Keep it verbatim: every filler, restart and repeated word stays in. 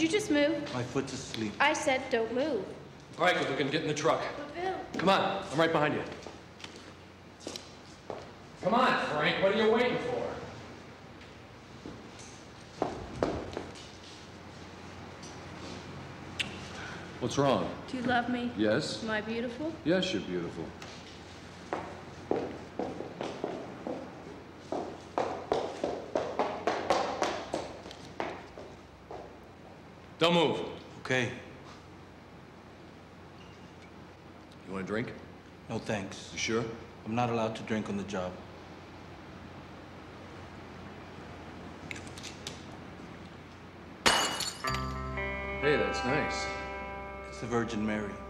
you just move? My foot's asleep. I said don't move. All right, good looking. Get in the truck. But Bill. Come on. I'm right behind you. Come on, Frank. What are you waiting for? What's wrong? Do you love me? Yes. Am I beautiful? Yes, you're beautiful. Don't move. Okay. You want a drink? No, thanks. You sure? I'm not allowed to drink on the job. Hey, that's nice. It's the Virgin Mary.